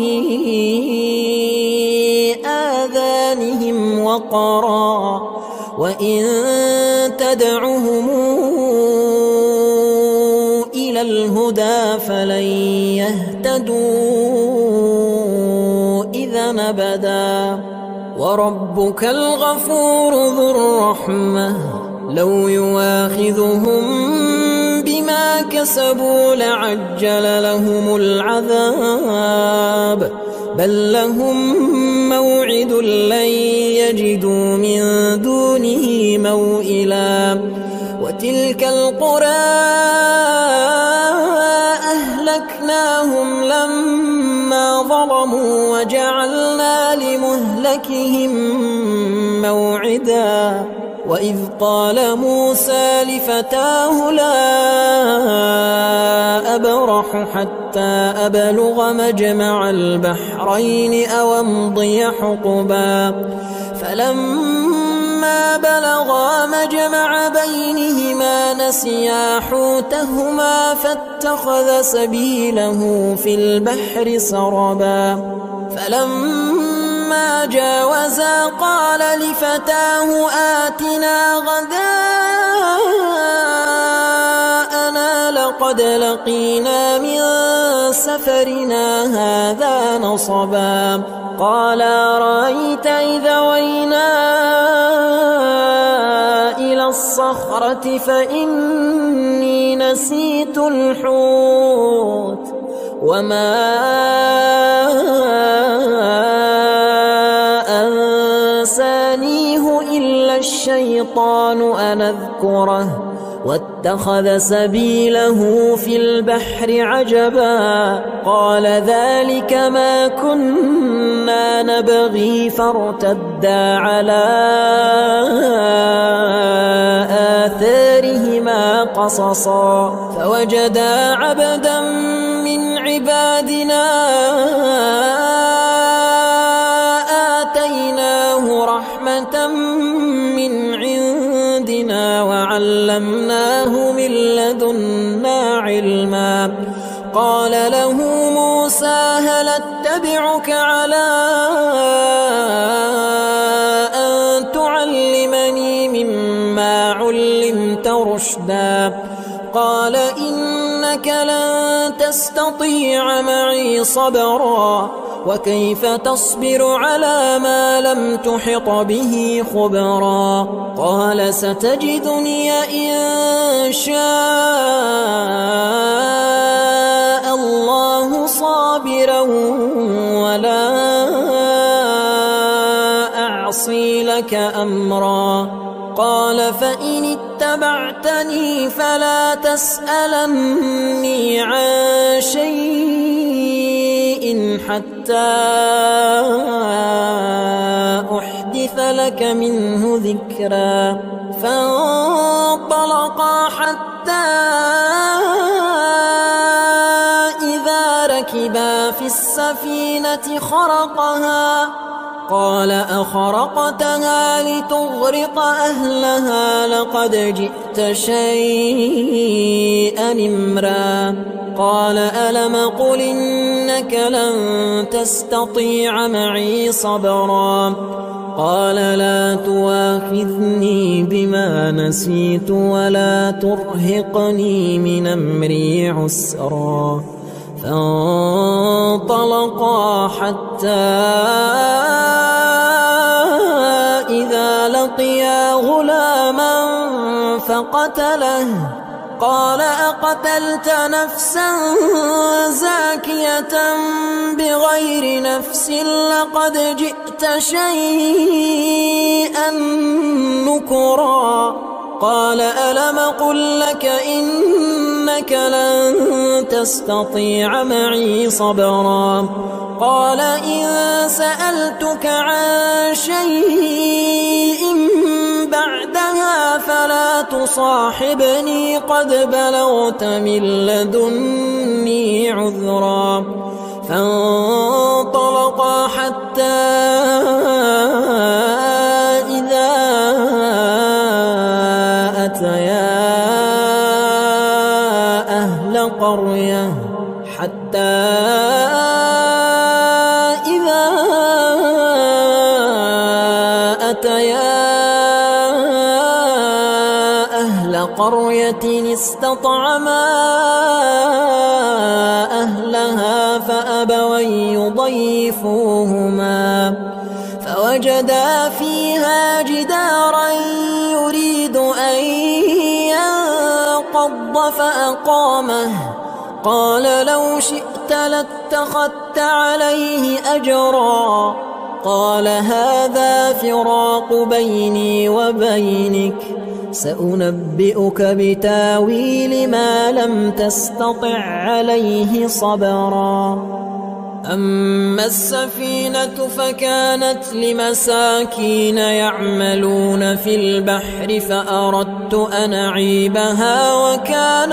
آذانهم وقرا وإن تدعهم إلى الهدى فلن يهتدوا إذا أبدا وربك الغفور ذو الرحمة لو يواخذهم بما كسبوا لعجل لهم العذاب بل لهم موعد لن يجدوا من دونه موئلا وتلك القرى أهلكناهم لما ظلموا وجعلنا لمهلكهم موعدا وإذ قال موسى لفتاه لا أبرح حتى أبلغ مجمع البحرين أو أمضي حقبا فلما بلغا مجمع بينهما نسيا حوتهما فاتخذ سبيله في البحر سربا فلما جاوزا قال لفتاه آتنا غداءنا لقد لقينا من سفرنا هذا نصبا قال أرأيت إذا وينا إلى الصخرة فإني نسيت الحوت وما أنسانيه إلا الشيطان أن أذكره واتخذ سبيله في البحر عجبا قال ذلك ما كنا نبغي فارتدا على آثارهما قصصا فوجدا عبدا من من عبادنا آتيناه رحمة من عندنا وعلمناه من لدنا علما. قال له موسى هل اتبعك على أن تعلمني مما علمت رشدا؟ قال إنك لن تستطيع معي صبرا وكيف تصبر على ما لم تحط به خبرا؟ قال ستجدني إن شاء الله صابرا ولا أعصي لك أمرا. قال فإن اتبعتني فلا تسألني عن شيء حتى أحدث لك منه ذكرا. فانطلقا حتى إذا ركبا في السفينة خرقها قال أخرقتها لتغرق أهلها لقد جئت شيئا إمرا. قال ألم قل إنك لن تستطيع معي صبرا؟ قال لا تواخذني بما نسيت ولا ترهقني من أمري عسرا. فانطلقا حتى إذا لقيا غلاما فقتله. قال أقتلت نفسا زاكية بغير نفس لقد جئت شيئا نكرا. قال ألم قل لك إنك لن تستطيع معي صبرا؟ قال إن سألتك عن شيء بعدها فلا تصاحبني قد بلغت من لدني عذرا. فانطلقا حتى إذا أتيا أهل قرية قرية استطعما أهلها فأبوا يضيفوهما فوجدا فيها جدارا يريد أن ينقض فأقامه. قال لو شئت لاتخذت عليه أجرا. قال هذا فراق بيني وبينك سأنبئك بتاويل ما لم تستطع عليه صبرا. أما السفينة فكانت لمساكين يعملون في البحر فأردت أن أعيبها وكان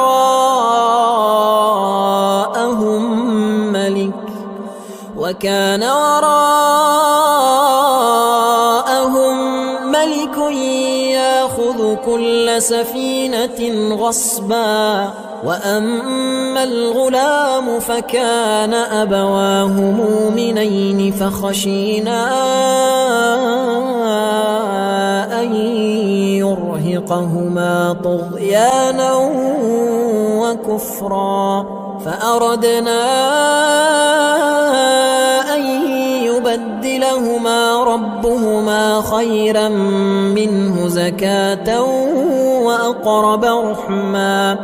وراءهم ملك يأخذ كل سفينة غصبا. وأما الغلام فكان أبواه مؤمنين فخشينا أن يرهقهما طغيانا وكفرا فأردنا أن يبدلهما ربهما خيرا منه زكاة وأقرب رحما.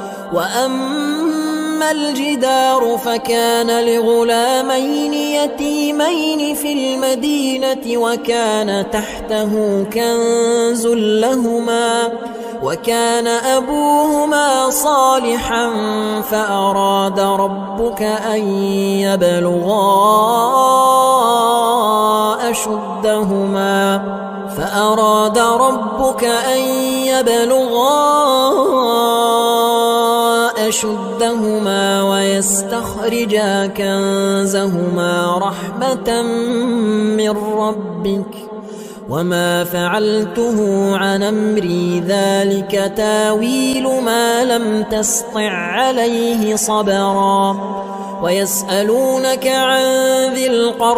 وأما الجدار فكان لغلامين يتيمين في المدينة وكان تحته كنز لهما وكان أبوهما صالحا فأراد ربك أن يبلغا أشدهما ويستخرجا كنزهما رحمة من ربك وما فعلته عن أمري ذلك تاويل ما لم تسطع عليه صبرا ويسألونك عن ذي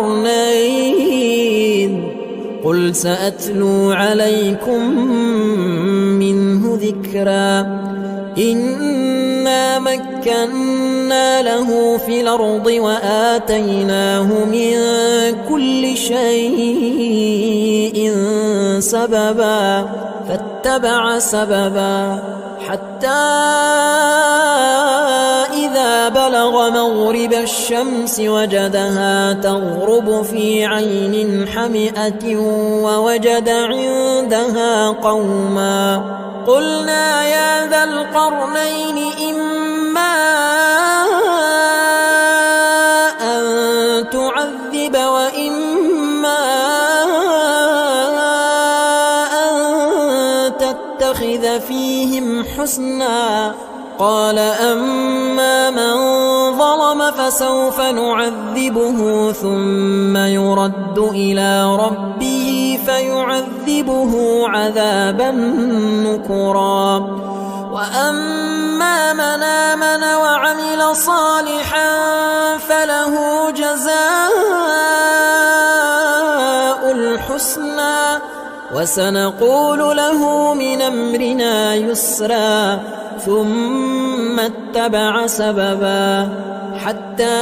القرنين قل سأتلو عليكم منه ذكرا إنا مكنا له في الأرض وآتيناه من كل شيء سببا فاتبع سببا حتى إذا بلغ مغرب الشمس وجدها تغرب في عين حمئة ووجد عندها قوما قلنا يا ذا القرنين إما أن تعذب وإما أن تتخذ فيهم حسنا قال أما من ظلم فسوف نعذبه ثم يرد إلى ربه فيعذبه عذابا نكرا وأما من آمن وعمل صالحا فله جزاء الحسنى وسنقول له من أمرنا يسرا ثم اتبع سببا حتى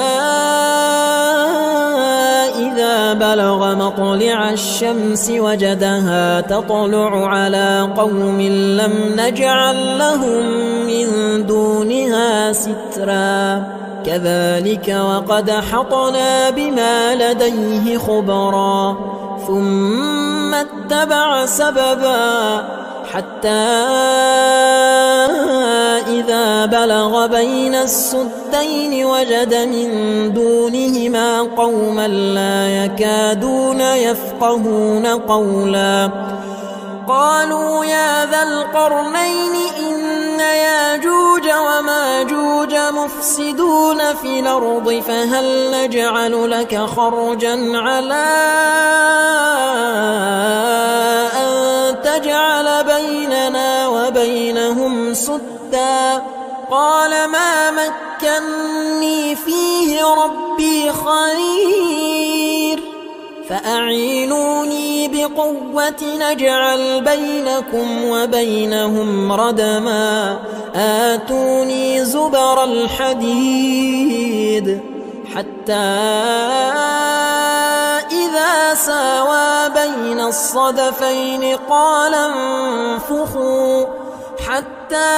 إذا بلغ مطلع الشمس وجدها تطلع على قوم لم نجعل لهم من دونها سترا كذلك وقد حطنا بما لديه خبرا ثم اتبع سببا حتى إذا بلغ بين السدين وجد من دونهما قوما لا يكادون يفقهون قولا قالوا يا ذا القرنين إن ياجوج وماجوج مفسدون في الأرض فهل نجعل لك خرجا على أن تجعل بيننا وبينهم سدا قال ما مكني فيه ربي خير فأعينوني بقوة نجعل بينكم وبينهم ردما آتوني زبر الحديد حتى إذا ساوى بين الصدفين قال انفخوا حتى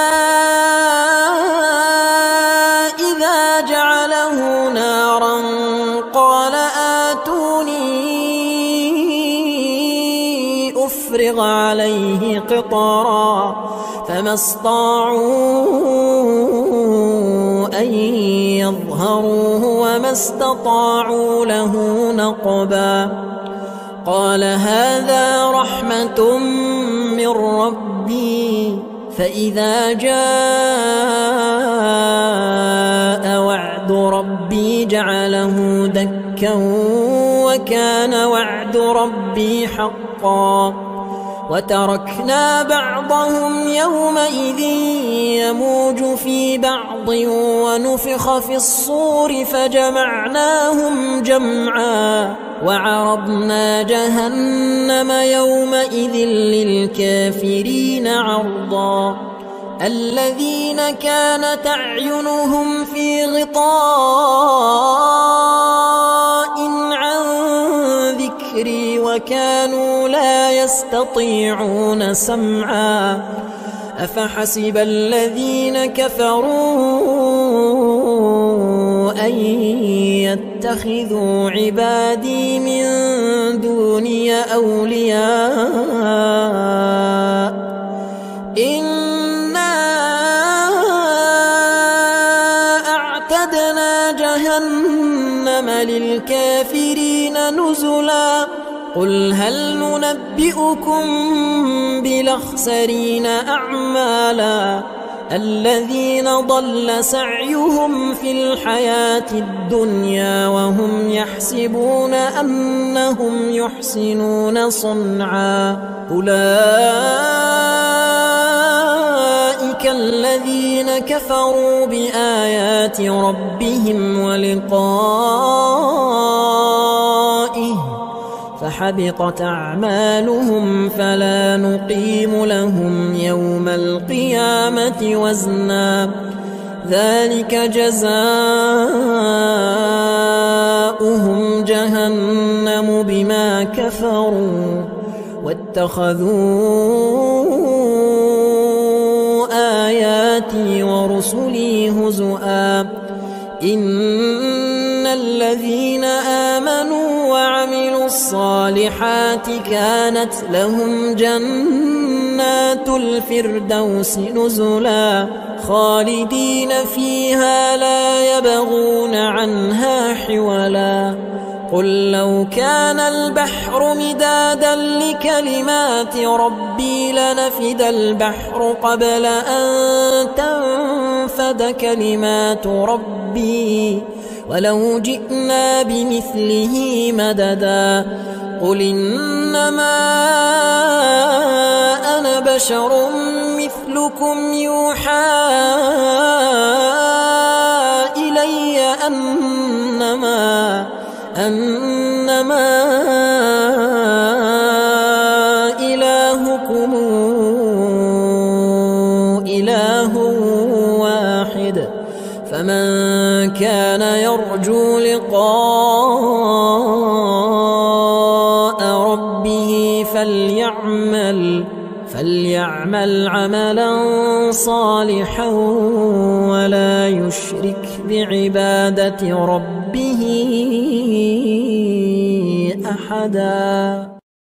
إذا جعله نارا قال آتوني أفرغ عليه قطرا فما استطاعوا أن يظهروه وما استطاعوا له نقبا قال هذا رحمة من ربي فإذا جاء وعد ربي جعله دكا وكان وعد ربي حقا وتركنا بعضهم يومئذ يموج في بعض ونفخ في الصور فجمعناهم جمعا وعرضنا جهنم يومئذ للكافرين عرضا الذين كانت أعينهم في غطاء عن ذكري وكانوا لا يستطيعون سمعا أفحسب الذين كفروا أن يتخذوا عبادي من دوني أولياء إنا أعتدنا جهنم للكافرين نزلا قل هل ننبئكم بالأخسرين أعمالا الذين ضل سعيهم في الحياة الدنيا وهم يحسبون أنهم يحسنون صنعا أولئك الذين كفروا بآيات ربهم ولقائه فحبطت أعمالهم فلا نقيم لهم يوم القيامة وزنا ذلك جزاؤهم جهنم بما كفروا واتخذوا آياتي ورسلي هزؤا إن الذين آمنوا وعملوا الصالحات كانت لهم جنات الفردوس نزلا خالدين فيها لا يبغون عنها حولا قل لو كان البحر مدادا لكلمات ربي لنفد البحر قبل أن تنفد كلمات ربي ولو جئنا بمثله مددا قل إنما أنا بشر مثلكم يوحى إلي أنما إلهكم إله واحد فمن كان يرجو لقاء ربه فليعمل عملا صالحا ولا يشرك بعبادة ربه أحدا.